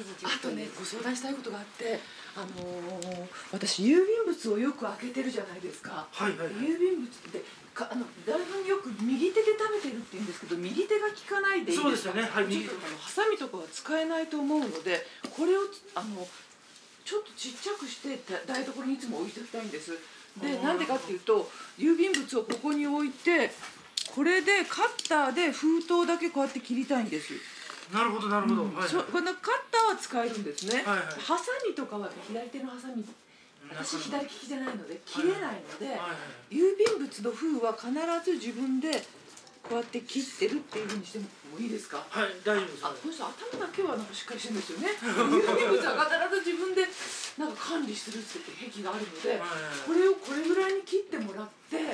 あとね、ご相談したいことがあって、私郵便物をよく開けてるじゃないですか。 はいはいはい。 郵便物って台本によく右手で食べてるって言うんですけど、右手が効かないでいいですか。 そうですよね。はい。 ちょっとハサミとかは使えないと思うので、これをちょっとちっちゃくして台所にいつも置いておきたいんです。で、なんでかっていうと、郵便物をここに置いて、これでカッターで封筒だけこうやって切りたいんです。 なるほどなるほど。 このカッターは使えるんですね。 はいはい。 ハサミとかは左手のハサミ、私左利きじゃないので切れないので、郵便物の封は必ず自分でこうやって切ってるっていうふうにしてもいいですか。 はい、大丈夫です。 この人頭だけはなんかしっかりしてるんですよね。郵便物は必ず自分でなんか管理するって癖があるので、これをこれぐらいに切ってもらって、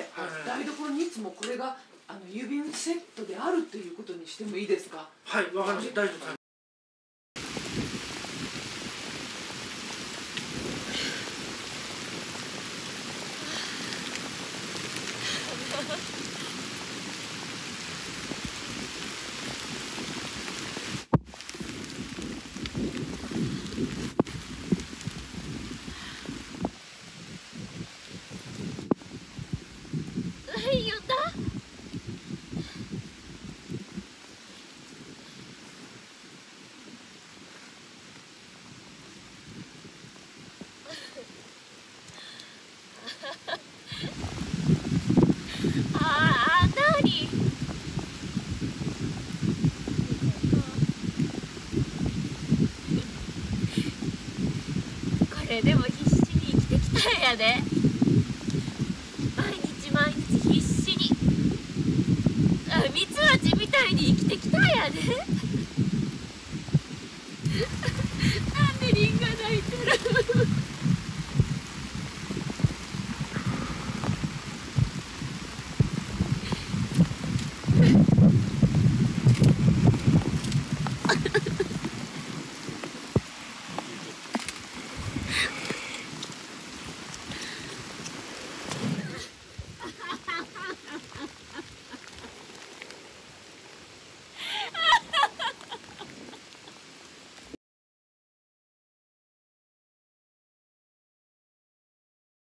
台所にいつもこれが郵便セットであるということにしてもいいですか。 はい、わかりました。大丈夫です。 これでも必死に生きてきたんやで。毎日毎日必死にミツバチみたいに生きてきたんやで。なんでリンが泣いてる